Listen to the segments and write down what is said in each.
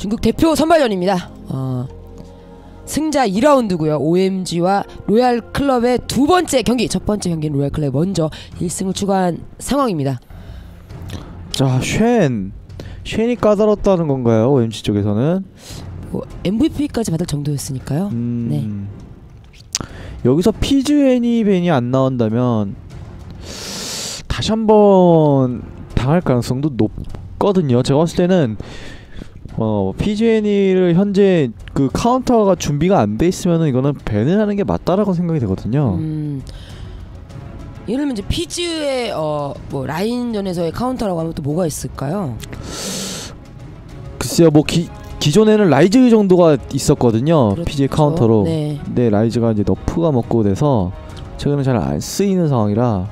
중국 대표 선발전입니다. 승자 2라운드고요. OMG와 로얄 클럽의 두 번째 경기, 첫 번째 경기는 로얄 클럽이 먼저 1승을 추가한 상황입니다. 자, 쉔이 까다롭다는 건가요? OMG 쪽에서는 뭐 MVP까지 받을 정도였으니까요. 네. 여기서 피즈 애니벤이 안 나온다면 다시 한번 당할 가능성도 높거든요. 제가 봤을 때는 피즈 애니를 현재 그 카운터가 준비가 안 돼 있으면은 이거는 밴을 하는 게 맞다라고 생각이 되거든요. 예를 들면 이제 피즈의 뭐 라인전에서의 카운터라고 하면 또 뭐가 있을까요? 글쎄요, 뭐 기존에는 라이즈 정도가 있었거든요. 그렇죠. 피즈의 카운터로. 네. 근데 라이즈가 이제 너프가 먹고 돼서 최근에 잘 안 쓰이는 상황이라.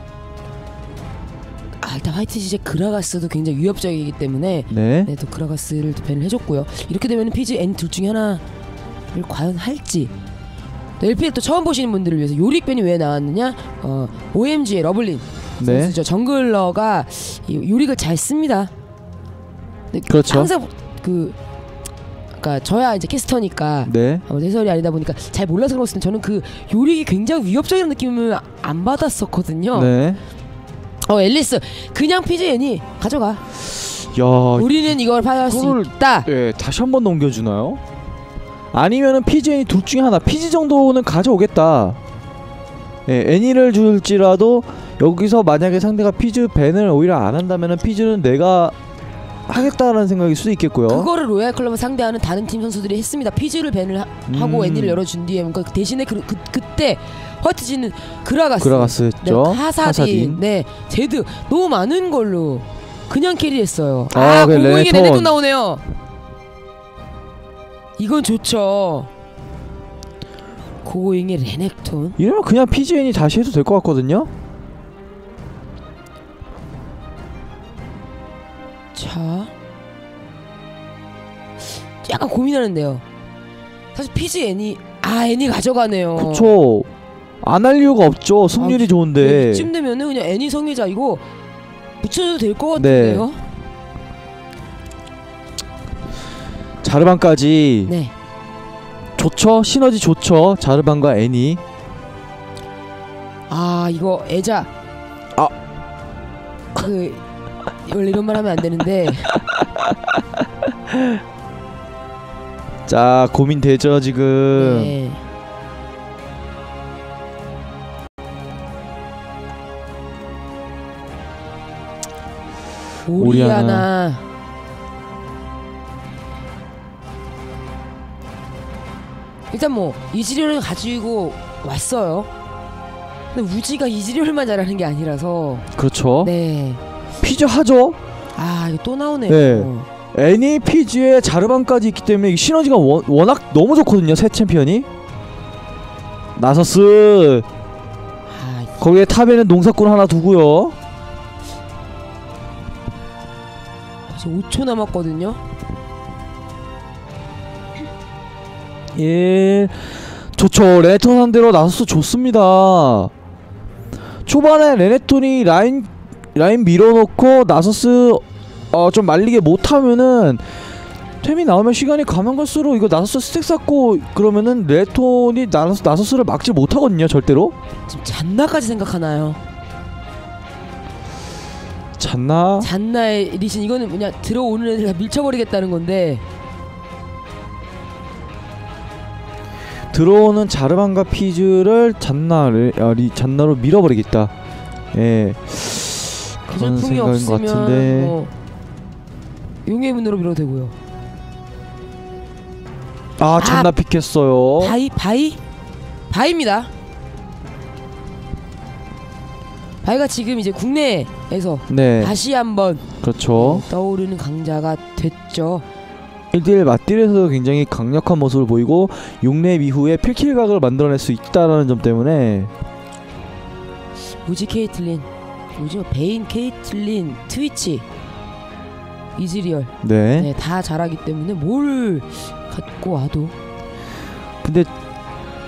일단 화이트 시제 그라가스도 굉장히 위협적이기 때문에 네. 또 그라가스를 또 밴을 해줬고요. 이렇게 되면 피즈 N 둘 중에 하나를 과연 할지. LPL 또 처음 보시는 분들을 위해서 요릭 밴이 왜 나왔느냐? OMG의 러블린 선수죠. 정글러가 요릭을 잘 씁니다. 그렇죠. 항상 그러니까 저야 이제 캐스터니까 네. 해설이 아니다 보니까 잘 몰라서 그렇을 때 저는 그 요릭이 굉장히 위협적인 느낌을 안 받았었거든요. 네. 앨리스 그냥 PGN이 가져가. 야, 우리는 이걸 파할 수 있다. 네, 다시 한번 넘겨주나요? 아니면은 PGN이 둘 중에 하나. PG 정도는 가져오겠다. 예, 애니를 줄지라도 여기서 만약에 상대가 피즈 밴을 오히려 안 한다면은 피즈는 내가 하겠다라는 생각일 수도 있겠고요. 그거를 로얄 클럽을 상대하는 다른 팀 선수들이 했습니다. 피즈를 밴을 하고 애니를 열어준 뒤에 그러니까 대신에 그때 화이트지는 그라가스였죠. 하사딘, 네, 제드 너무 많은 걸로 그냥 캐리했어요. 공공에게 레네톤 나오네요. 이건 좋죠. 고잉의 레넥톤. 이러면 그냥 PGN이 다시 해도 될 것 같거든요. 자, 약간 고민하는데요. 사실 PGN이 애니 가져가네요. 그쵸. 안 할 이유가 없죠. 승률이 좋은데. 이쯤 되면은 그냥 애니 성의자 이거 붙여도 될 것 같은데요. 네. 자르반까지. 네. 좋죠. 시너지 좋죠. 자르반과 애니. 이거 애자. 원래 이런 말 하면 안 되는데. 자, 고민되죠 지금. 네. 오리아나. 일단 뭐 이즈리얼을 가지고 왔어요. 근데 우지가 이즈리얼만 잘하는 게 아니라서. 그렇죠. 네. 피즈 하죠. 이거 또 나오네요. 네. 애니 피즈에 자르반까지 있기 때문에 이 시너지가 워낙 너무 좋거든요. 새 챔피언이. 나서스. 거기에 탑에는 농사꾼 하나 두고요. 지금 5초 남았거든요. 예, 좋죠. 레네톤 상대로 나서스 좋습니다. 초반에 레네톤이 라인 밀어놓고 나서스 좀 말리게 못하면은 템이 나오면 시간이 가면 갈수록 이거 나서스 스택 쌓고 그러면은 레네톤이 나서스를 막지 못하거든요. 절대로. 지금 잔나까지 생각하나요? 잔나의 리신 이거는 뭐냐, 들어오는 애들 다 밀쳐버리겠다는 건데. 들어오는 자르반과 피즈를 잔나로 밀어버리겠다. 예, 그런 생각인 것 같은데. 용의 문으로 밀어도 되고요. 잔나 픽했어요. 바이입니다. 바이가 지금 이제 국내에서 다시 한번 그렇죠. 떠오르는 강자가 됐죠. 1대1 맞딜에서도 굉장히 강력한 모습을 보이고 6렙 이후에 필킬각을 만들어낼 수 있다는 점 때문에 우지 케이틀린, 요즘 베인, 케이틀린, 트위치, 이즈리얼 다 잘하기 때문에 뭘 갖고 와도. 근데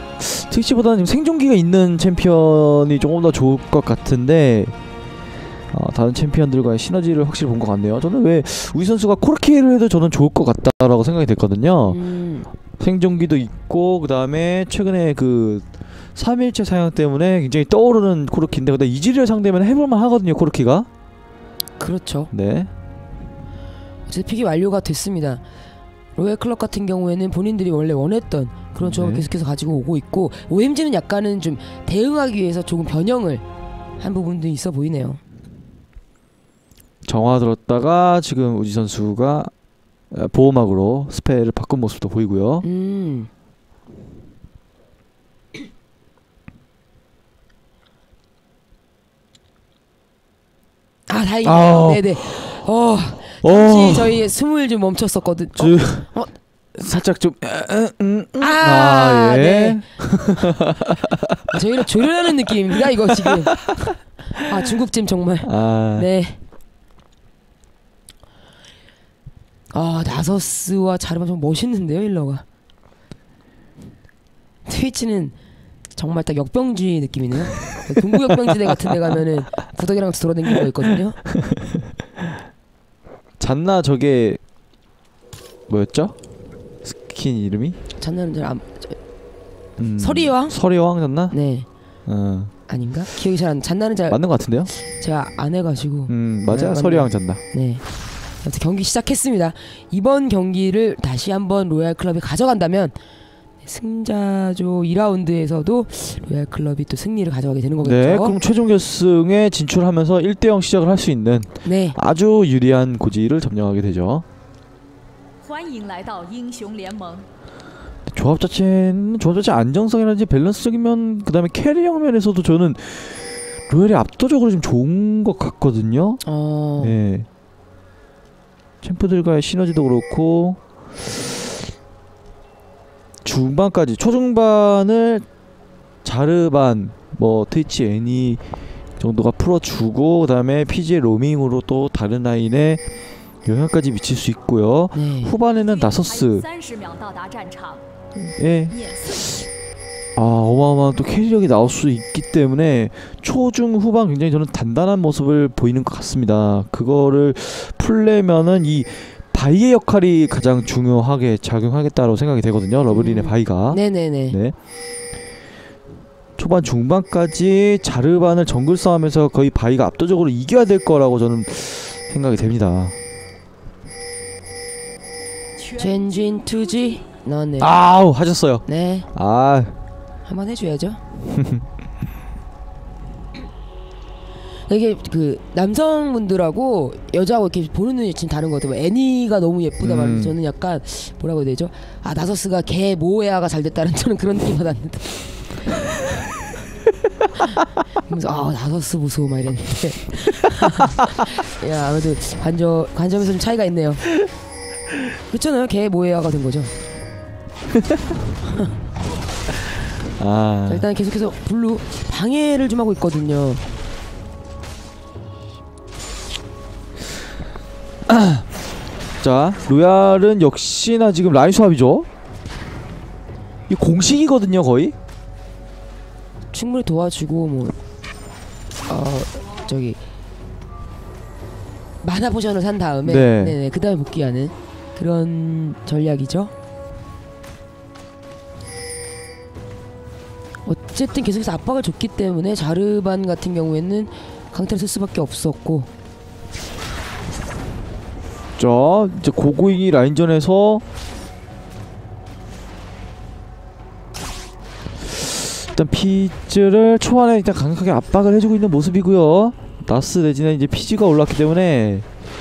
트위치보다는 지금 생존기가 있는 챔피언이 조금 더 좋을 것 같은데 다른 챔피언들과의 시너지를 확실히 본 것 같네요. 저는 왜 우지 선수가 코르키를 해도 저는 좋을 것 같다라고 생각이 됐거든요. 생존기도 있고 그 다음에 최근에 그 3일째 사양 때문에 굉장히 떠오르는 코르키인데 근데 이즈리얼 상대면 해볼만 하거든요 코르키가. 그렇죠. 네. 이제 픽이 완료가 됐습니다. 로얄 클럽 같은 경우에는 본인들이 원래 원했던 그런 조합을 네. 계속해서 가지고 오고 있고 OMG는 약간은 좀 대응하기 위해서 조금 변형을 한 부분도 있어 보이네요. 정화 들었다가 지금 우지 선수가 보호막으로 스펠을 바꾼 모습도 보이고요. 다행이네요. 네네. 잠시 저희 숨을 좀 멈췄었거든. 살짝 좀 예. 네. 저희를 조련하는 느낌입니다. 이거 지금. 중국찜 정말. 네. 나서스와 자르반 좀 멋있는데요, 힐러가. 트위치는 정말 딱 역병주의 느낌이네요. 동구 역병지대 같은 데 가면은 구덕이랑 같이 돌아다니는 거 있거든요. 잔나 저게 뭐였죠? 스킨 이름이? 잔나는 잘 서리왕? 서리왕 잔나? 네. 아닌가? 기억이 잘 안. 잔나는 잘 맞는 것 같은데요? 제가 안 해가지고. 맞아요. 서리왕 잔나. 네. 아무튼 경기 시작했습니다. 이번 경기를 다시 한번 로얄 클럽이 가져간다면 승자조 2라운드에서도 로얄 클럽이 또 승리를 가져가게 되는 거겠죠. 네, 그럼 최종 결승에 진출하면서 1대0 시작을 할 수 있는 네. 아주 유리한 고지를 점령하게 되죠. 조합 자체 안정성이라든지 밸런스적이면 그 다음에 캐리형 면에서도 저는 로얄이 압도적으로 좀 좋은 것 같거든요. 네. 챔프들과의 시너지도 그렇고 중반까지 초중반을 자르반 트위치 애니 정도가 풀어주고 그 다음에 PG의 로밍으로 또 다른 라인에 영향까지 미칠 수 있고요. 네. 후반에는 나서스 어마어마한 또 캐리력이 나올 수 있기 때문에 초중 후반 굉장히 저는 단단한 모습을 보이는 것 같습니다. 그거를 풀려면은 이 바이의 역할이 가장 중요하게 작용하겠다고 생각이 되거든요. 러블린의 바이가. 네네네. 네. 초반 중반까지 자르반을 정글 싸움에서 거의 바이가 압도적으로 이겨야 될 거라고 저는 생각이 됩니다. 젠진 투지 나왔네요. 하셨어요. 네. 한번 해줘야죠. 이게 그 남성분들하고 여자하고 이렇게 보는 눈이 지금 다른 것 같아요. 애니가 너무 예쁘다 말이죠. 저는 약간 뭐라고 해야 되죠? 나서스가 개 모에아가 잘 됐다는 저는 그런 느낌 받았는데. 그래서 나서스 보소 막 이랬는데. 야, 아무래도 관점에서 좀 차이가 있네요. 그렇잖아요. 개 모에아가 된 거죠. 자, 일단 계속해서 블루 방해를 좀 하고 있거든요. 자, 로얄은 역시나 지금 라인 수합이죠. 이 공식이거든요, 거의. 충분히 도와주고 마나 포션을 산 다음에 네네, 그 다음에 복귀하는 그런 전략이죠. 어쨌든 계속해서 압박을 줬기 때문에 자르반 같은 경우에는 강타를 쓸 수밖에 없었고. 자, 이제 고고잉이 라인전에서 일단 피즈를 초반에 일단 강력하게 압박을 해주고 있는 모습이고요. 나스 내지는 이제 피지가 올랐기 때문에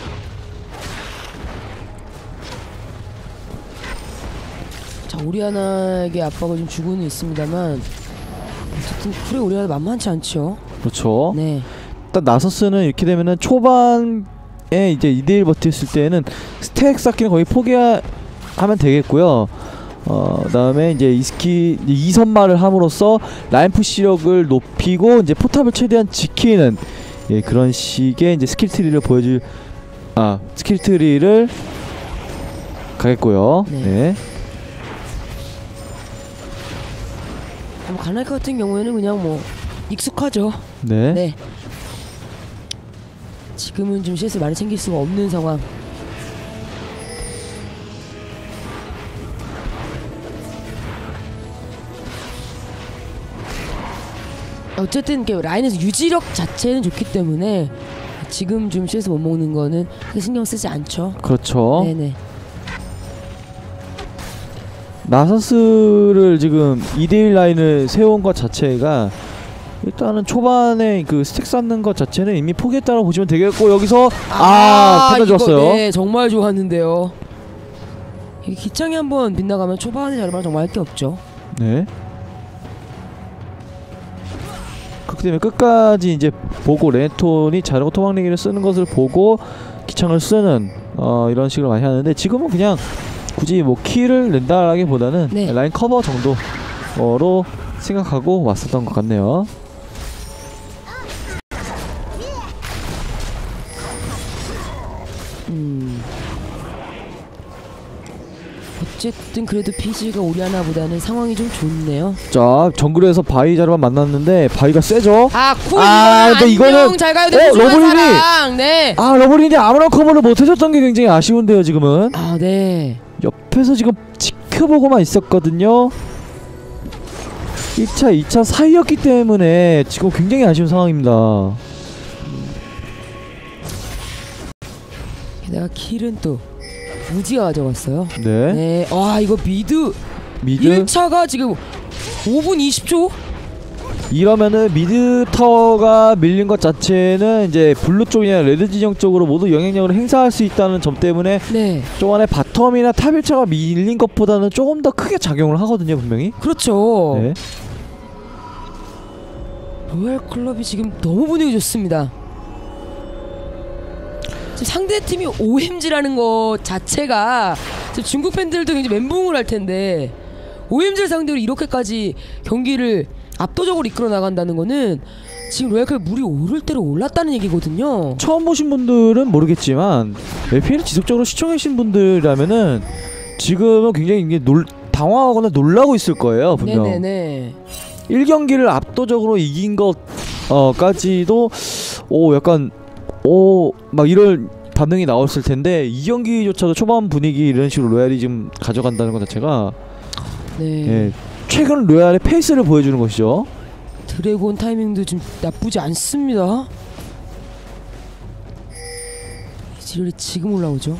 자, 오리아나에게 압박을 좀 주고는 있습니다만 어쨌든 풀의 오리아나 만만치 않죠. 그렇죠. 네. 일단 나서스는 이렇게 되면은 초반에 이제 2대1 버텼을 때는 스택 쌓기는 거의 포기하면 되겠고요. 그다음에 이제 이스키 2선마를 함으로써 라인 푸시력을 높이고 이제 포탑을 최대한 지키는 그런 식의 이제 스킬 트리를 보여줄 스킬 트리를 가겠고요. 네. 갈라이카 같은 경우에는 그냥 익숙하죠. 네. 네. 지금은 좀 CS 많이 챙길 수가 없는 상황. 어쨌든 라인에서 유지력 자체는 좋기 때문에 지금 좀 CS 못 먹는 거는 신경 쓰지 않죠. 그렇죠. 네네. 나서스를 지금 2대1 라인을 세운 것 자체가 일단은 초반에 그 스택 쌓는 것 자체는 이미 포기했다고 보시면 되겠고, 여기서 판단 좋았어요. 네, 정말 좋았는데요. 이게 기창이 한번 빗나가면 초반에 자르면 정말 할 게 없죠. 네. 그렇기 때문에 끝까지 이제 보고 레네톤이 자르고 토막내기를 쓰는 것을 보고 기창을 쓰는 이런 식으로 많이 하는데, 지금은 그냥 굳이 뭐 키를 낸다라기보다는 네. 라인 커버 정도로 생각하고 왔었던 것 같네요. 어쨌든 그래도 PG가 오리아나보다는 상황이 좀 좋네요. 자, 정글에서 바이 자르만 만났는데 바이가 세죠? 근데 이거는 잘 가요. 러블린이 네. 러블린이 아무런 커버를 못 해줬던 게 굉장히 아쉬운데요, 지금은. 네. 옆에서 지금 지켜보고만 있었거든요. 1차, 2차 사이였기 때문에 지금 굉장히 아쉬운 상황입니다. 게다가 킬은 또 우지가 가져갔어요. 네. 네. 이거 미드 1차가 지금 5분 20초? 이러면은 미드 타워가 밀린 것 자체는 이제 블루 쪽이나 레드 진영 쪽으로 모두 영향력을 행사할 수 있다는 점 때문에 네. 저번에 바텀이나 탑 1차가 밀린 것보다는 조금 더 크게 작용을 하거든요, 분명히. 그렇죠. 네. 로얄 클럽이 지금 너무 분위기 좋습니다. 지금 상대팀이 OMG라는 것 자체가 중국 팬들도 굉장히 멘붕을 할 텐데, OMG를 상대로 이렇게까지 경기를 압도적으로 이끌어 나간다는 거는 지금 로얄클럽 물이 오를 대로 올랐다는 얘기거든요. 처음 보신 분들은 모르겠지만 LPL을 지속적으로 시청하신 분들이라면은 지금은 굉장히 이게 당황하거나 놀라고 있을 거예요, 분명. 네네네. 1경기를 압도적으로 이긴 것까지도 약간 막 이런 반응이 나왔을 텐데, 2경기조차도 초반 분위기 이런 식으로 로얄이 지금 가져간다는 것 자체가 예, 최근 로얄의 페이스를 보여주는 것이죠. 드래곤 타이밍도 좀 나쁘지 않습니다. 지열이 지금 올라오죠.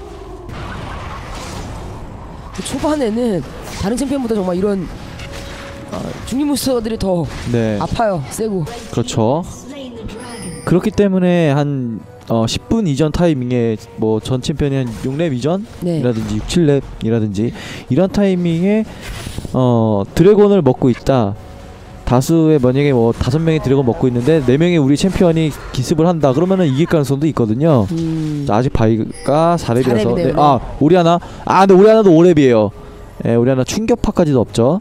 초반에는 다른 챔피언보다 정말 이런 중립몬스터들이 더 아파요. 세고. 그렇죠. 그렇기 때문에 한 10분 이전 타이밍에 뭐 전 챔피언이 한 6렙 이전이라든지 6, 7렙이라든지 이런 타이밍에 드래곤을 먹고 있다. 다수의 만약에 뭐 5명이 드래곤 먹고 있는데 4명의 우리 챔피언이 기습을 한다. 그러면은 이길 가능성도 있거든요. 아직 바이가 4렙이라서. 네. 오리아나. 근데 오리아나도 5렙이에요. 예, 오리아나 충격파까지도 없죠.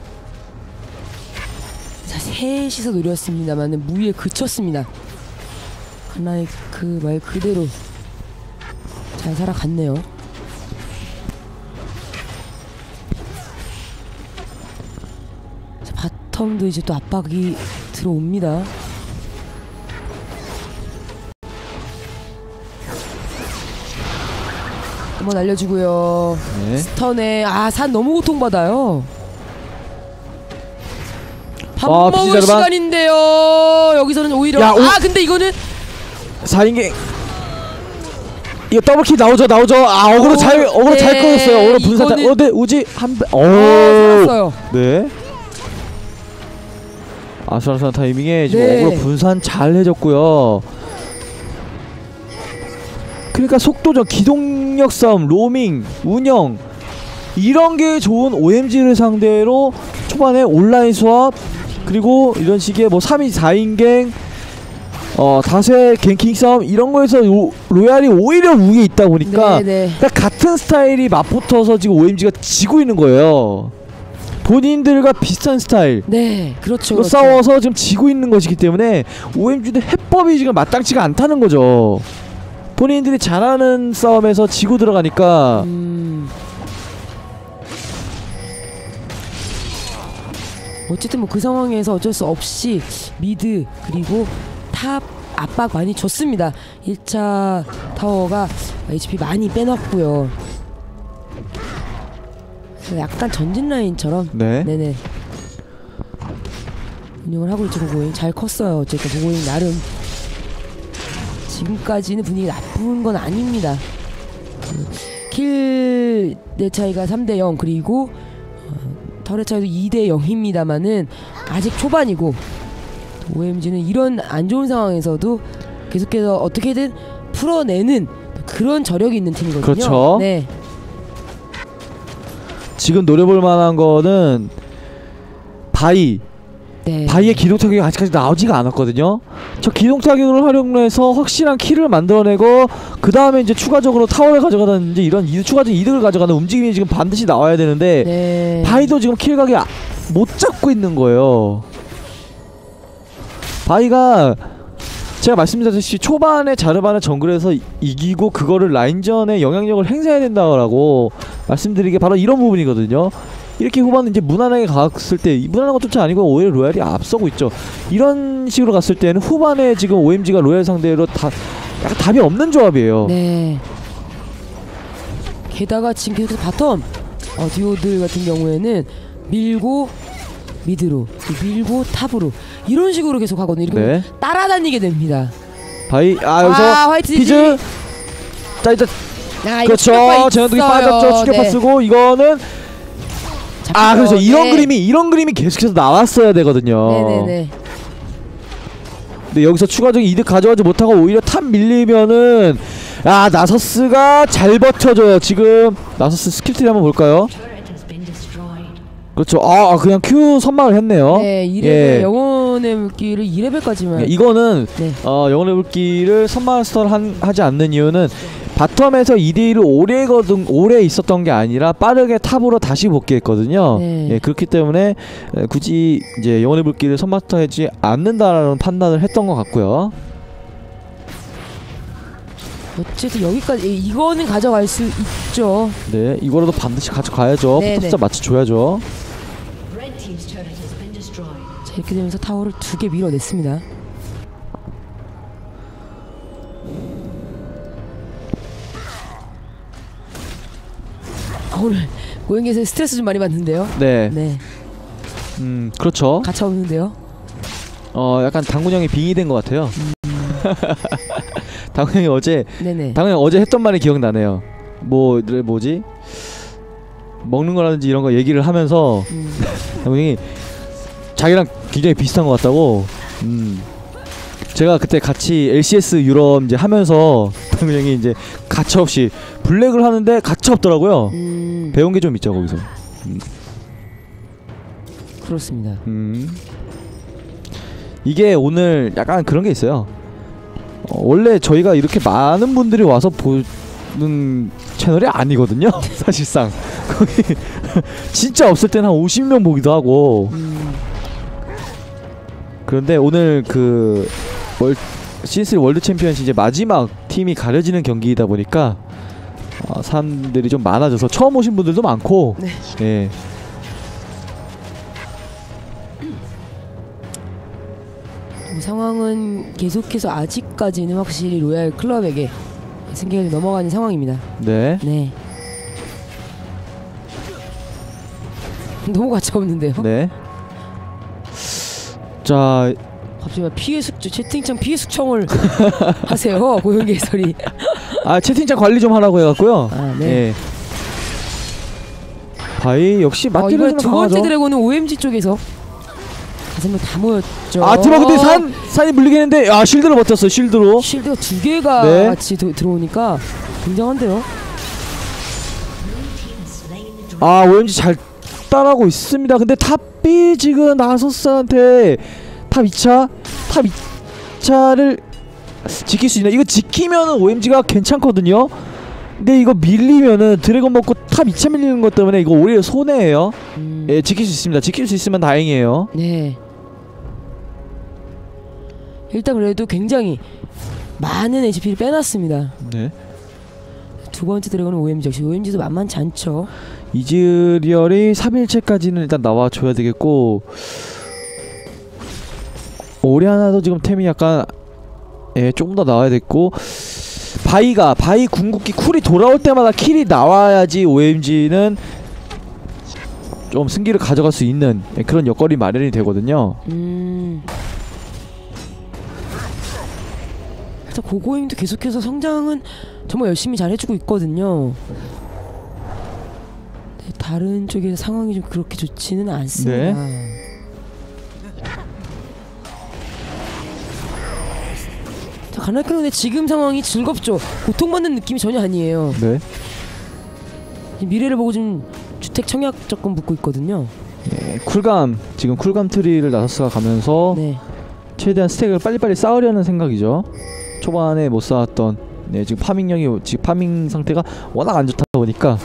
자, 셋이서 노렸습니다만 무위에 그쳤습니다. 하나의 그 말 그대로 잘 살아갔네요. 자, 바텀도 이제 또 압박이 들어옵니다. 한번 알려주고요. 네. 스턴에 산 너무 고통받아요. 밥 먹을 시간인데요. 여기서는 오히려 근데 이거는 4인갱 이거 더블킥 나오죠. 어그로 잘 꺼냈어요. 어그로 분산. 네, 우지 한배 살았어요. 네. 아슬아슬한 타이밍에 지금 어그로 분산 잘 해줬고요. 그러니까 속도전, 기동력 싸움, 로밍, 운영 이런 게 좋은 OMG를 상대로 초반에 온라인 수합 그리고 이런 식의 뭐 3인 4인갱 다수의 갱킹 싸움 이런 거에서 로얄이 오히려 우위에 있다 보니까 그러니까 같은 스타일이 맞붙어서 지금 OMG가 지고 있는 거예요. 본인들과 비슷한 스타일 그렇죠. 싸워서 지금 지고 있는 것이기 때문에 OMG도 해법이 지금 마땅치가 않다는 거죠. 본인들이 잘하는 싸움에서 지고 들어가니까 어쨌든 뭐 그 상황에서 어쩔 수 없이 미드 그리고 탑 압박 많이 줬습니다. 1차 타워가 HP 많이 빼놨고요. 약간 전진 라인처럼 네. 네네 운영을 하고 있죠. 보고잉 잘 컸어요. 어쨌든 보고잉 나름 지금까지는 분위기 나쁜 건 아닙니다. 킬 내 차이가 3대0 그리고 터렛 차이도 2대0입니다만은 아직 초반이고 OMG는 이런 안 좋은 상황에서도 계속해서 어떻게든 풀어내는 그런 저력이 있는 팀이거든요. 그렇죠. 네. 지금 노려볼 만한 거는 바이. 네. 바이의 기동 타격이 아직까지 나오지가 않았거든요. 저 기동 타격을 활용해서 확실한 킬을 만들어내고 그 다음에 이제 추가적으로 타워를 가져가든지 이런 추가적인 이득을 가져가는 움직임이 지금 반드시 나와야 되는데 네. 바이도 지금 킬각이 못 잡고 있는 거예요. 바이가 제가 말씀드렸듯이 초반에 자르바는 정글에서 이기고 그거를 라인전에 영향력을 행사해야 된다고 말씀드린 게 바로 이런 부분이거든요. 이렇게 후반은 이제 무난하게 갔을 때 무난한 것조차 아니고 오히려 로얄이 앞서고 있죠. 이런 식으로 갔을 때는 후반에 지금 OMG가 로얄 상대로 약간 답이 없는 조합이에요. 네. 게다가 지금 계속 바텀 듀오들 같은 경우에는 밀고 미드로 밀고 탑으로 이런 식으로 계속 하거든요. 이렇게 네. 따라다니게 됩니다. 바이 여기서 화이트 피즈 자 일단 그렇죠. 제한독이 빠졌죠. 추격파 네. 쓰고 이거는 그렇죠. 네. 이런 그림이 계속해서 나왔어야 되거든요. 네네네. 근데 여기서 추가적인 이득 가져가지 못하고 오히려 탑 밀리면은 나서스가 잘 버텨줘요. 지금 나서스 스킬트리 한번 볼까요? 그렇죠. 그냥 Q 선망을 했네요. 네, 2레벨 예. 영혼의 물기를 2레벨까지만. 네, 이거는 네. 영혼의 물기를 선마스터를 하지 않는 이유는 바텀에서 2대1을 오래 있었던 게 아니라 빠르게 탑으로 다시 복귀했거든요. 네. 예, 그렇기 때문에 굳이 이제 영혼의 물기를 선마스터하지 않는다라는 판단을 했던 것 같고요. 어쨌든 여기까지 이거는 가져갈 수 있죠. 네, 이거라도 반드시 가져가야죠. 포탑자 맞춰줘야죠. 자, 이렇게 되면서 타워를 2개 밀어냈습니다. 오늘 고영에서 스트레스 좀 많이 받는데요. 네. 네. 그렇죠. 가차 없는데요. 약간 당군 형이 빙의 된 것 같아요. 당군 형이 어제 했던 말이 기억나네요. 뭐지? 먹는 거라든지 이런 거 얘기를 하면서 당군 형이 자기랑 굉장히 비슷한 것 같다고. 제가 그때 같이 LCS 유럽 이제 하면서 당군 형이 이제 가차 없이 블랙을 하는데 가차 없더라고요. 배운 게 좀 있죠 거기서. 그렇습니다. 이게 오늘 약간 그런 게 있어요. 원래 저희가 이렇게 많은 분들이 와서 보는 채널이 아니거든요. 사실상 거기 진짜 없을 때는 한 50명 보기도 하고. 그런데 오늘 그 CS 월드 챔피언십 이제 마지막 팀이 가려지는 경기이다 보니까 사람들이 좀 많아져서 처음 오신 분들도 많고. 네. 예. 상황은 계속해서 아직까지는 확실히 로얄 클럽에게 승격이 넘어가는 상황입니다. 네. 네. 너무 가차없는데요. 네. 자, 갑자기 피해 숙주 채팅창 피해 숙청을 하세요. 고영기 해설이. 채팅창 관리 좀 하라고 해갖고요. 네. 예. 바이 역시 맞디르는 두 강하죠. 번째 드래곤은 OMG 쪽에서 5명 다 모였죠. 디바 근데 산이 물리긴 했는데 쉴드로 버텼어요. 쉴드로. 쉴드가 2개가 네. 같이 들어오니까 굉장한데요. OMG 잘 따라하고 있습니다. 근데 탑이 지금 나소스한테 탑 2차를 지킬 수 있나? 이거 지키면은 OMG가 괜찮거든요. 근데 이거 밀리면은 드래곤 먹고 탑 2차 밀리는 것 때문에 이거 오히려 손해예요. 예, 지킬 수 있습니다. 지킬 수 있으면 다행이에요. 네. 일단 그래도 굉장히 많은 HP를 빼놨습니다. 네. 두 번째 드래곤은 OMG 역시 OMG도 만만치 않죠. 이즈리얼이 3일째까지는 일단 나와줘야 되겠고 오리아나도 지금 템이 약간 예, 조금 더 나와야 됐고 바이 궁극기 쿨이 돌아올 때마다 킬이 나와야지 OMG는 좀 승기를 가져갈 수 있는 그런 여건이 마련이 되거든요. 일단 고고잉도 계속해서 성장은 정말 열심히 잘 해주고 있거든요. 네, 다른 쪽의 상황이 좀 그렇게 좋지는 않습니다. 네. 자, 가나케 근데 지금 상황이 즐겁죠. 고통받는 느낌이 전혀 아니에요. 네. 미래를 보고 좀 주택 청약 조건 붙고 있거든요. 네, 지금 쿨감 트리를 나서스가 가면서 네. 최대한 스택을 빨리빨리 쌓으려는 생각이죠. 초반에 못 쌓았던 지금 파밍 상태가 워낙 안 좋다 보니까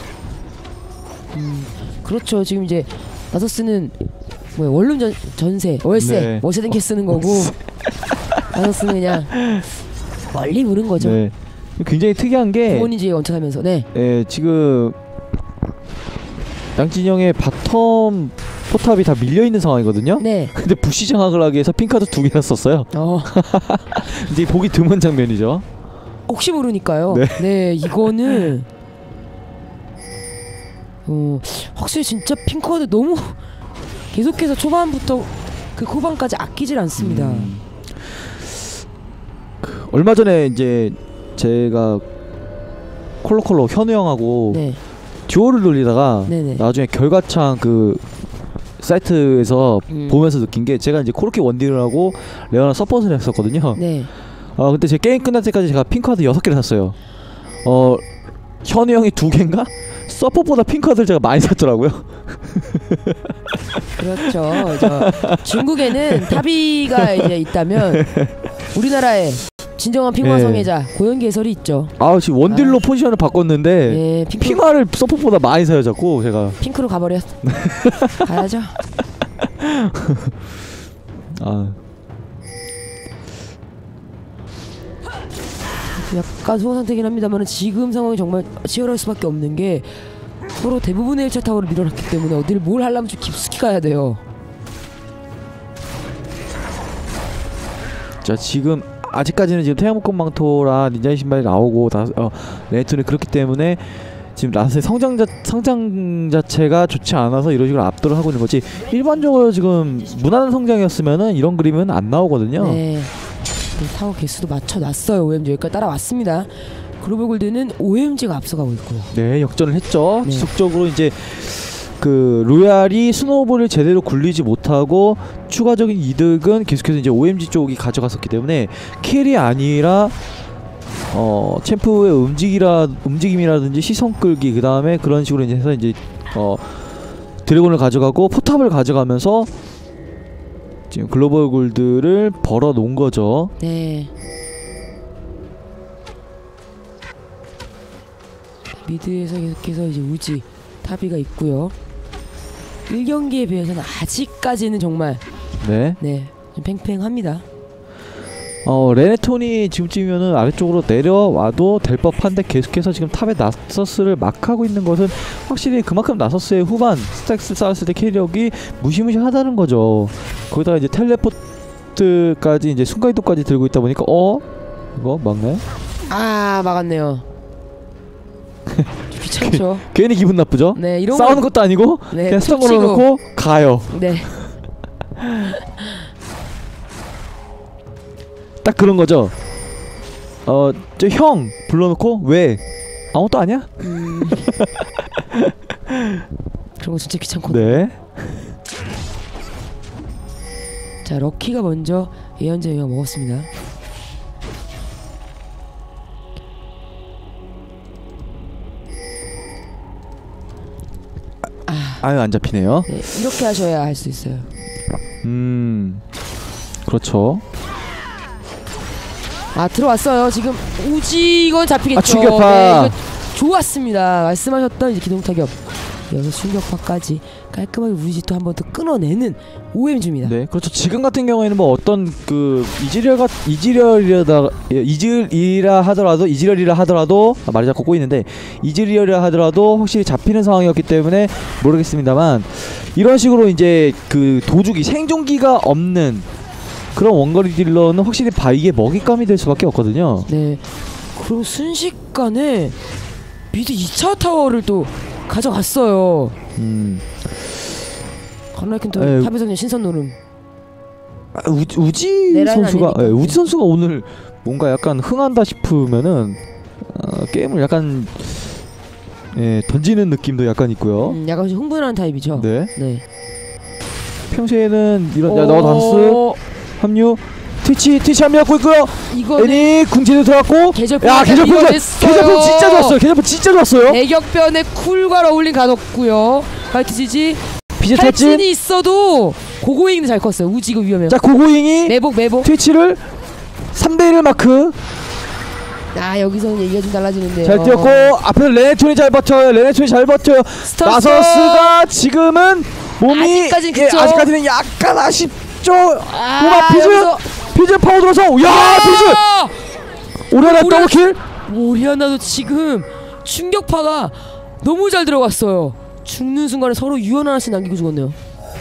그렇죠. 지금 이제 나서스는 원룸 전세 월세 네. 월세든 게 쓰는 거고 나서스는 그냥 멀리 무는 거죠. 네. 굉장히 특이한 게 부모님 집에 원착하면서 지금 양진영의 바텀 포탑이 다 밀려있는 상황이거든요. 네. 근데 부시 장악을 하기 위해서 핑카드 2개나 썼어요. 이제 보기 드문 장면이죠. 혹시 모르니까요. 네, 이거는 확실히 진짜 핑카드 너무 계속해서 초반부터 그 후반까지 아끼질 않습니다. 얼마 전에 이제 제가 콜로콜로 현우 형하고 듀오를 돌리다가 나중에 결과창 그 사이트에서 보면서 느낀 게 제가 이제 코르키 원딜을 하고 레오나 서폿을 했었거든요. 근데 제 게임 끝날 때까지 제가 핑크카드 6개를 샀어요. 현우 형이 2개인가? 서폿보다 핑크카드를 제가 많이 샀더라고요. 그렇죠. 중국에는 타비가 이제 있다면 우리나라에 진정한 핑화 성애자 고현기 해설이 있죠. 지금 원딜로 포지션을 바꿨는데 핑화를 서폿보다 많이 사요 자꾸 제가. 핑크로 가버렸. 가야죠. 약간 소강 상태긴 합니다만 지금 상황이 정말 치열할 수밖에 없는 게 서로 대부분의 1차 타워를 밀어놨기 때문에 어딜 뭘 하려면 좀 깊숙이 가야 돼요. 자, 지금 아직까지는 지금 태양목건 망토라 닌자의 신발이 나오고 레네톤이 그렇기 때문에 지금 라스의 성장 자체가 좋지 않아서 이런 식으로 압도를 하고 있는 거지, 일반적으로 지금 무난한 성장이었으면은 이런 그림은 안 나오거든요. 네. 타워 개수도 맞춰놨어요. OMG 여기까지 따라왔습니다. 글로벌 골드는 OMG가 앞서가고 있고요. 네, 역전을 했죠. 지속적으로 이제 그 로얄이 스노우볼을 제대로 굴리지 못하고 추가적인 이득은 계속해서 이제 OMG 쪽이 가져갔었기 때문에 킬이 아니라 챔프의 움직임이라든지 시선 끌기, 그 다음에 그런 식으로 이제 해서 이제 드래곤을 가져가고 포탑을 가져가면서 지금 글로벌 골드를 벌어 놓은 거죠. 네. 미드에서 계속해서 이제 우지 타비가 있고요. 1경기에 비해서는 아직까지는 정말 좀 팽팽합니다. 레네톤이 지금쯤이면은 아래쪽으로 내려와도 될 법한데 계속해서 지금 탑에 나서스를 막 하고 있는 것은 확실히 그만큼 나서스의 후반 스택스 쌓았을 때 캐력이 무시무시하다는 거죠. 거기다가 이제 텔레포트까지 이제 순간이동까지 들고 있다 보니까 이거 막네? 막았네요. 귀찮죠. 괜히 기분 나쁘죠? 네, 이런 싸우는 것도 아니고 그냥 스턴 걸어놓고 가요. 네. 딱 그런 거죠. 저 형 불러놓고 왜? 아무것도 아니야? 그런 거 진짜 귀찮고. 네. 자, 럭키가 먼저 예언자 영향 먹었습니다. 아유, 안 잡히네요. 네, 이렇게 하셔야 할 수 있어요. 그렇죠. 들어왔어요. 지금 우지 이건 잡히겠죠. 충격파. 네, 이거 좋았습니다. 말씀하셨던 이제 기동 타격, 여기서 충격파까지 깔끔하게 우지도 한 번 더 끊어내는 OMG입니다. 네, 그렇죠. 지금 같은 경우에는 뭐 어떤 그 이즈리얼이라 하더라도 말이 자꾸 꼬이는데 이즈리얼이라 하더라도 확실히 잡히는 상황이었기 때문에 모르겠습니다만, 이런 식으로 이제 그 도주기 생존기가 없는 그런 원거리 딜러는 확실히 바이의 먹잇감이 될 수밖에 없거든요. 네. 그리고 순식간에 미드 2차 타워를 또 가져갔어요. 가나이큰 또 탑에서 그냥 신선 노름. 우지 선수가 우지 선수가 오늘 뭔가 약간 흥한다 싶으면은 게임을 약간 던지는 느낌도 약간 있고요. 약간 흥분하는 타입이죠. 네. 네. 평소에는 이런 나우다스 합류 트위치 합류하고 있고요. 애니 궁지도 들어갔고 계절폰 진짜 좋았어요. 계절폰 진짜 좋았어요. 대격변에 쿨과 어울린 가뒀고요. 화이트 지지 탈진이 있어도 고고잉도 잘 컸어요. 우지 이거 위험해요. 자 고고잉이 매복 트위치를 3대1 마크. 여기서는 얘기가 좀 달라지는데요. 잘 뛰었고 앞에서 레네톤이 잘 버텨요. 나서스가 지금은 몸이 아직까지는 약간 아쉽죠. 피즈 파고들어서 피즈 오리아나 더블킬. 오리아나도 지금 충격파가 너무 잘 들어갔어요. 죽는 순간에 서로 유언 하나씩 남기고 죽었네요.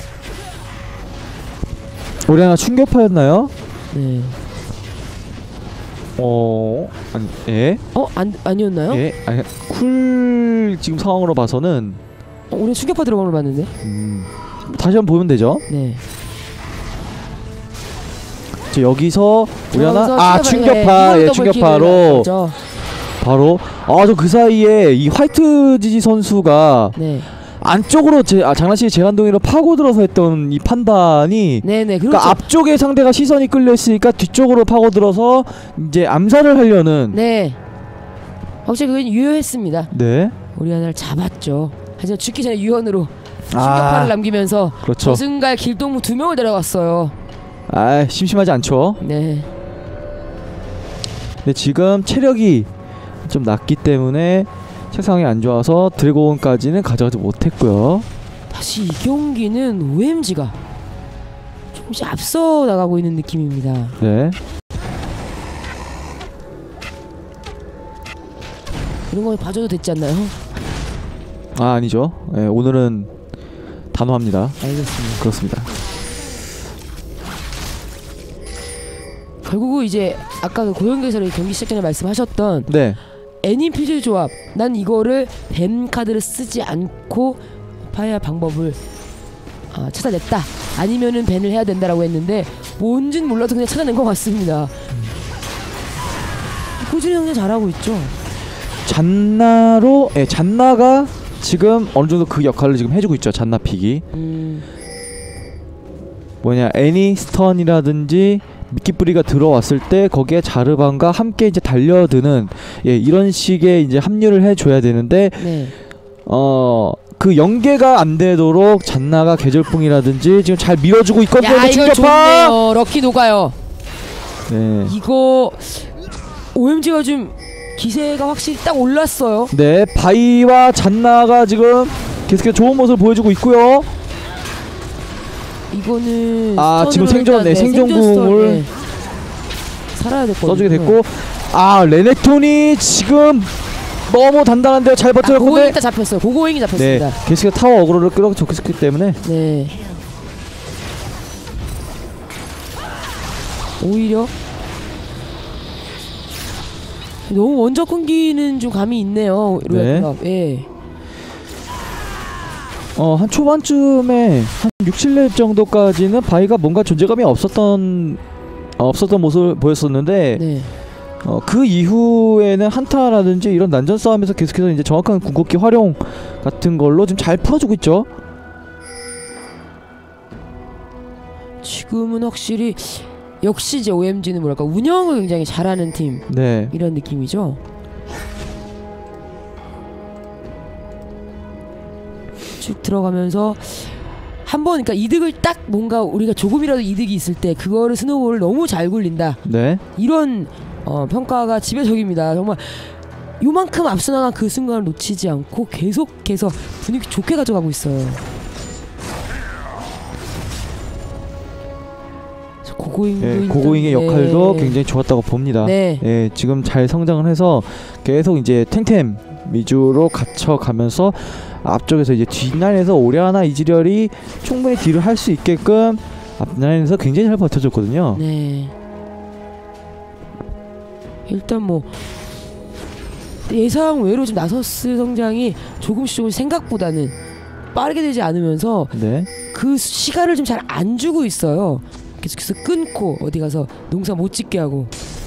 오리아나 충격파였나요? 네. 아니었나요? 아니, 쿨 지금 상황으로 봐서는 우리 충격파 들어간 걸 봤는데. 다시 한번 보면 되죠. 네. 여기서 오리아나 충격파 충격파로 바로 저 그 사이에 이 화이트 지지 선수가 안쪽으로 장난식의 재간동이로 파고들어서 했던 이 판단이 그렇죠. 그러니까 앞쪽에 상대가 시선이 끌려있으니까 뒤쪽으로 파고들어서 이제 암살을 하려는 확실히 그건 유효했습니다. 네. 오리아나를 잡았죠. 하지만 죽기 전에 유언으로 충격파를 남기면서 그렇죠. 저승갈 길동무 2명을 데려갔어요. 심심하지 않죠. 네. 근데 지금 체력이 좀 낮기 때문에 세상이 안 좋아서 드래곤까지는 가져가지 못했고요. 다시 이 경기는 OMG가 조금씩 앞서 나가고 있는 느낌입니다. 네. 이런 거 봐줘도 됐지 않나요? 아니죠. 오늘은 단호합니다. 알겠습니다. 그렇습니다. 결국은 이제 아까 그 고영계에서 경기 시작 전에 말씀하셨던 애니피즈 조합, 난 이거를 뱀 카드를 쓰지 않고 파괴할 방법을 찾아냈다. 아니면은 밴을 해야 된다라고 했는데 뭔진 몰라도 그냥 찾아낸 것 같습니다. 꾸준히 그냥 잘하고 있죠. 잔나가 지금 어느 정도 그 역할을 지금 해주고 있죠. 잔나 픽이 애니 스턴이라든지 미끼뿌리가 들어왔을 때 거기에 자르반과 함께 이제 달려드는 이런 식의 이제 합류를 해줘야 되는데 그 연계가 안 되도록 잔나가 계절풍이라든지 지금 잘 밀어주고 있거든요. 이거 좋네요. 럭키 녹아요. 이거 OMG가 좀 기세가 확실히 딱 올랐어요. 네, 바이와 잔나가 지금 계속해서 좋은 모습을 보여주고 있고요. 이거는 지금 생존궁을 살아야 될 써주게 됐고 레넥톤이 지금 너무 단단한데요. 잘 버텨줬고 고고잉이 일단 잡혔어요. 고고잉이 잡혔습니다. 계속해서 타워 어그로를 끌어줬기 때문에 오히려 너무 먼저 끊기는 좀 감이 있네요. 한 초반쯤에 한 6, 7렙 정도까지는 바이가 뭔가 존재감이 없었던 모습을 보였었는데 그 이후에는 한타라든지 이런 난전 싸움에서 계속해서 이제 정확한 궁극기 활용 같은 걸로 좀 잘 풀어주고 있죠. 지금은 확실히 역시 이제 OMG는 뭐랄까 운영을 굉장히 잘하는 팀 이런 느낌이죠. 쭉 들어가면서 한번 그러니까 이득을 딱 뭔가 우리가 조금이라도 이득이 있을 때 그거를 스노우볼을 너무 잘 굴린다. 이런 평가가 지배적입니다. 정말 요만큼 앞서 나간 그 순간을 놓치지 않고 계속해서 분위기 좋게 가져가고 있어요. 고고잉의 역할도 굉장히 좋았다고 봅니다. 지금 잘 성장을 해서 계속 이제 탱템 위주로 갇혀가면서 앞쪽에서 이제 뒷라인에서 오리아나 이즈리얼이 충분히 딜을 할 수 있게끔 앞라인에서 굉장히 잘 버텨줬거든요. 네. 일단 뭐 예상 외로 좀 나서스 성장이 조금씩 생각보다는 빠르게 되지 않으면서 네. 그 시간을 좀 잘 안 주고 있어요. 계속해서 끊고 어디 가서 농사 못 짓게 하고.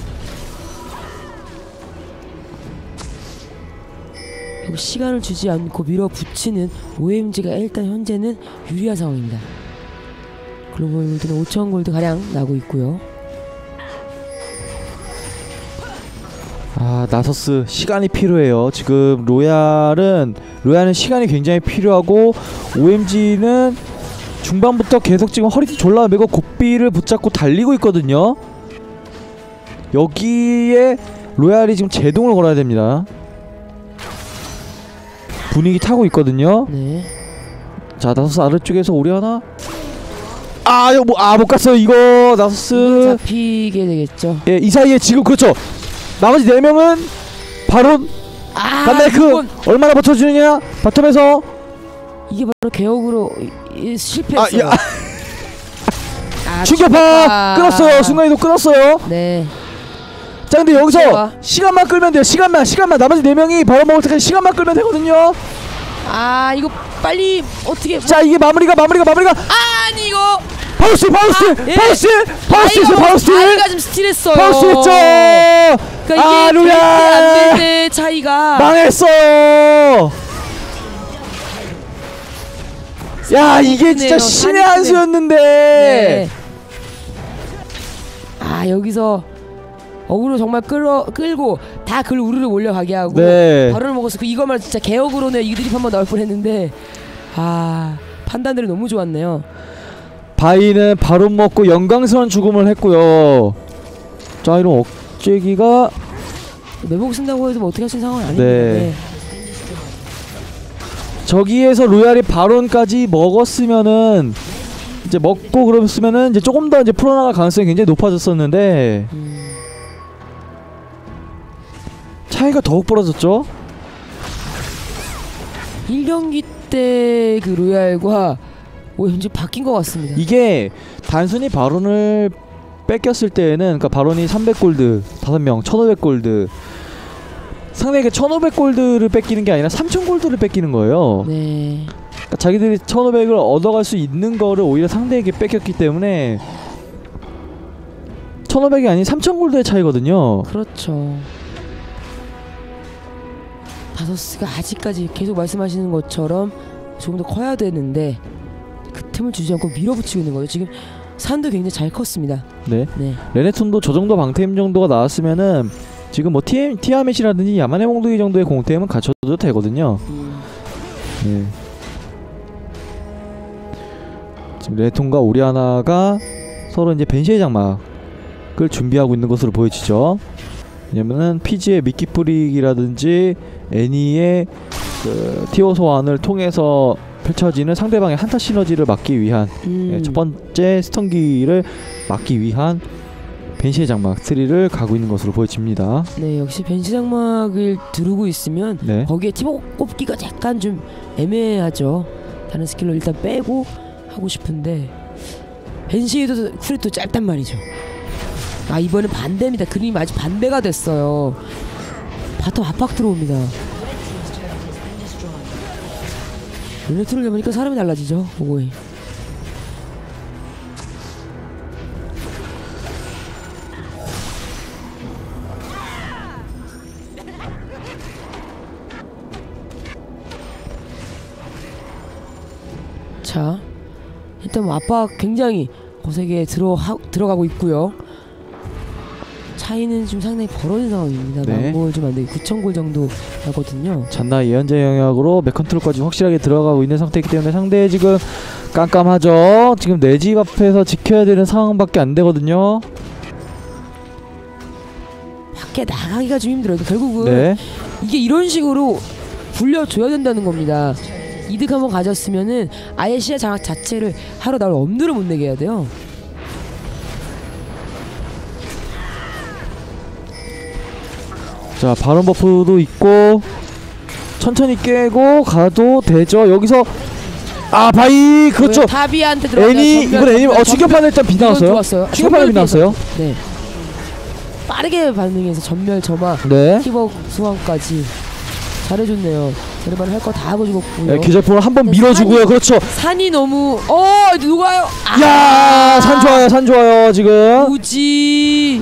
그리고 시간을 주지 않고 밀어붙이는 OMG가 일단 현재는 유리한 상황입니다. 글로벌 골드는 5,000 골드 가량 나고 있고요. 아, 나서스 시간이 필요해요. 지금 로얄은 시간이 굉장히 필요하고 OMG는 중반부터 계속 지금 허리띠 졸라 매고 고삐를 붙잡고 달리고 있거든요. 여기에 로얄이 지금 제동을 걸어야 됩니다. 분위기 타고 있거든요. 네. 자, 나서스 아래쪽에서 오리아나. 못 갔어요. 이거 나서스 잡히게 되겠죠. 예, 이 사이에 지금 그렇죠. 나머지 4명은 바론, 반다이크 얼마나 버텨주느냐. 바텀에서 이게 바로 개혁으로 실패했어요. 충격파 끊었어요. 순간이동 끊었어요. 네. 자, 근데 여기서 시간만 끌면 돼요. 시간만. 나머지 4명이 바로 먹을 때까지 시간만 끌면 되거든요. 이거 빨리 어떻게. 자, 이게 마무리가 아니 이거 바우스 아이가 좀 스틸했어요. 바우스 했죠. 그러니까 이게 로얄 안 될 때 차이가 망했어요. 야, 이게 진짜 신의 한 수였는데. 네. 여기서 어그로 정말 끌고 다 글 우르르 몰려가게 하고 바로를 먹었어. 이거만 진짜 개혁으로는 이드립 한번 나올 뻔했는데 판단들이 너무 좋았네요. 바이는 바로 먹고 영광스러운 죽음을 했고요. 자, 이런 억제기가 매복 쓴다고 해서 뭐 어떻게 할 수 있는 상황은 아닙니다. 네. 저기에서 로얄이 바론까지 먹었으면은 이제 먹고 그랬으면은 이제 조금 더 이제 풀어나갈 가능성이 굉장히 높아졌었는데 차이가 더욱 벌어졌죠. 1경기 때 그 로얄과 현재 바뀐 것 같습니다. 이게 단순히 바론을 뺏겼을 때에는, 그러니까 바론이 300골드 5명 1500골드, 상대에게 1500골드를 뺏기는 게 아니라 3000골드를 뺏기는 거예요. 네. 그러니까 자기들이 1500을 얻어갈 수 있는 거를 오히려 상대에게 뺏겼기 때문에 1500이 아닌 3000골드의 차이거든요. 그렇죠. 다서스가 아직까지 계속 말씀하시는 것처럼 조금 더 커야 되는데 그 틈을 주지 않고 밀어붙이고 있는 거예요. 지금 산도 굉장히 잘 컸습니다. 네. 레네톤도 저 정도 방템 정도가 나왔으면은 지금 뭐 티아멧이라든지 야만의 몽둥이 정도의 공템은 갖춰도 되거든요. 네. 지금 레네톤과 오리아나가 서로 이제 벤시의 장막을 준비하고 있는 것으로 보여지죠. 왜냐면은 피지의 미끼 뿌리기라든지 애니의 그 티오 소환을 통해서 펼쳐지는 상대방의 한타 시너지를 막기 위한 첫 번째 스턴기를 막기 위한 벤시의 장막 3를 가고 있는 것으로 보여집니다. 네, 역시 벤시 장막을 두르고 있으면 거기에 팀워 꼽기가 약간 좀 애매하죠. 다른 스킬로 일단 빼고 하고 싶은데 벤시도 쿨이 짧단 말이죠. 이번엔 반대입니다. 그림이 아주 반대가 됐어요. 바텀 압박 들어옵니다. 레네톤을 잡으니까 사람이 달라지죠. 오고이. 자, 일단 뭐 압박 굉장히 거세게 들어가고 있고요. 차이는 좀 상당히 벌어진 상황입니다. 만골 좀 안되게 9,000골 정도 나거든요. 잔나 예언자 영역으로 맥컨트롤까지 확실하게 들어가고 있는 상태이기 때문에 상대 지금 깜깜하죠. 지금 내 집 앞에서 지켜야 되는 상황밖에 안 되거든요. 밖에 나가기가 좀 힘들어요. 결국은 이게 이런 식으로 불려줘야 된다는 겁니다. 이득 한번 가졌으면은 아예 시야 장악 자체를 하루 나를 엄두를 못 내게 해야 돼요. 자, 바론 버프도 있고 천천히 깨고 가도 되죠. 여기서 아 바이 그렇죠. 타비한테 들어가. 애니 이번 애니 충격파는 일단 비 나왔어요. 충격파는 비 나왔어요. 네. 빠르게 반응해서 전멸 점화, 네. 히버 소환까지 잘해줬네요. 자르반 할 거 다 하고 죽었고요. 네, 계절포를 한번 밀어주고요. 그렇죠. 산이 너무 누가요? 야, 산 좋아요, 산 좋아요 지금. 우지.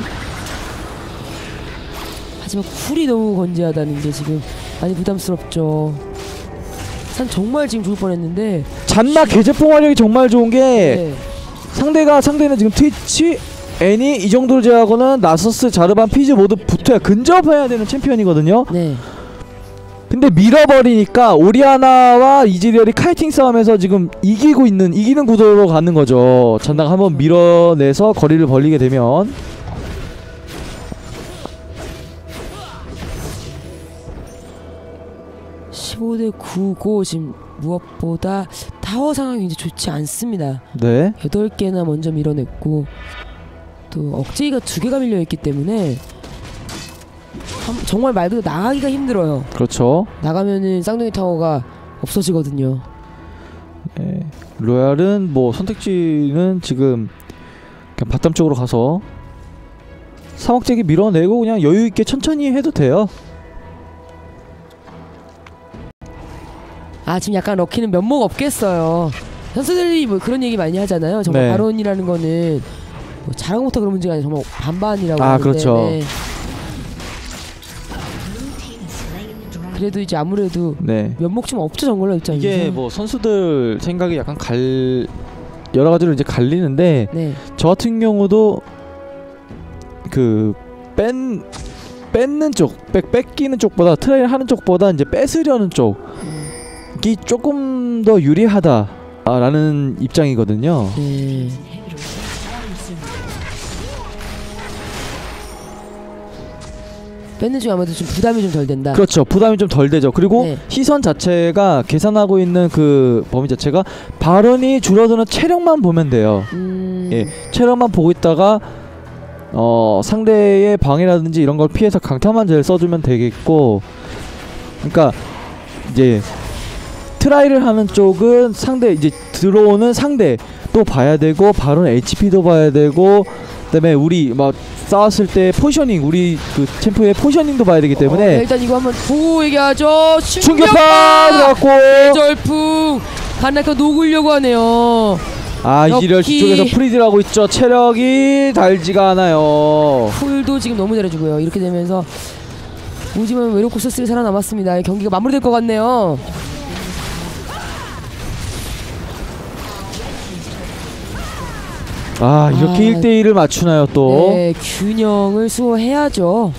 하지만 쿨이 너무 건재하다는 게 지금 많이 부담스럽죠. 산 정말 지금 죽을 뻔했는데. 잔나 계절포 활력이 정말 좋은 게 네. 상대는 지금 트위치, 애니 이 정도를 제외하고는 나서스, 자르반, 피즈 모두 붙어야 근접해야 되는 챔피언이거든요. 네. 근데 밀어버리니까 오리아나와 이즈리얼이 카이팅 싸움에서 지금 이기는 구도로 가는 거죠. 잔나가 한번 밀어내서 거리를 벌리게 되면. (15대 9고) 지금 무엇보다 타워 상황이 이제 좋지 않습니다. 네. 8개나 먼저 밀어냈고 또 억제기가 2개가 밀려있기 때문에 정말 말 그대로 나가기가 힘들어요. 그렇죠. 나가면은 쌍둥이 타워가 없어지거든요. 네. 로얄은 뭐 선택지는 지금 그냥 바텀 쪽으로 가서 사막제기 밀어내고 그냥 여유있게 천천히 해도 돼요. 지금 약간 럭키는 면목 없겠어요. 선수들이 뭐 그런 얘기 많이 하잖아요. 정말 네. 바론이라는 거는 뭐 잘하고 못하고 그런 문제가 아니라 정말 반반이라고 하는데. 그렇죠. 네. 그래도 이제 아무래도 네. 면목 좀 없죠, 정글러 입장에서. 이게 뭐 선수들 생각이 약간 여러 가지로 이제 갈리는데 네. 저 같은 경우도 그 뺏는 쪽, 뺏기는 쪽보다 트레일 하는 쪽보다 이제 뺏으려는 쪽이 조금 더 유리하다라는 입장이거든요. 네. 뺏는 중에 아무래도 좀 부담이 좀 덜 된다. 그렇죠. 부담이 좀 덜 되죠. 그리고 네. 시선 자체가 계산하고 있는 그 범위 자체가 발언이 줄어드는 체력만 보면 돼요. 예, 체력만 보고 있다가 상대의 방해라든지 이런 걸 피해서 강타만 잘 써주면 되겠고, 그러니까 이제 트라이를 하는 쪽은 상대 이제 들어오는 상대 또 봐야 되고, 발언 HP도 봐야 되고, 그다음에 우리 막 싸웠을 때 포지셔닝, 우리 그 챔프의 포지셔닝도 봐야 되기 때문에 일단 이거 한번 보고 얘기하죠. 충격파 들어갔고, 계절풍 간나카 녹으려고 하네요. 이지리얼 뒤쪽에서 프리딜 하고 있죠. 체력이 달지가 않아요. 풀도 지금 너무 잘해주고요. 이렇게 되면서 오지만 외롭고 쓸쓸히 살아남았습니다. 경기가 마무리될 것 같네요. 이렇게 1대1을 맞추나요 또? 네, 균형을 수호해야죠.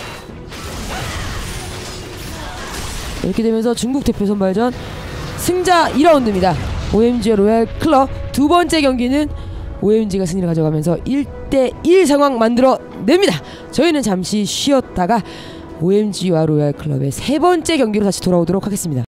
이렇게 되면서 중국 대표 선발전 승자 2라운드입니다. OMG와 로얄 클럽 두 번째 경기는 OMG가 승리를 가져가면서 1대1 상황 만들어냅니다. 저희는 잠시 쉬었다가 OMG와 로얄 클럽의 세 번째 경기로 다시 돌아오도록 하겠습니다.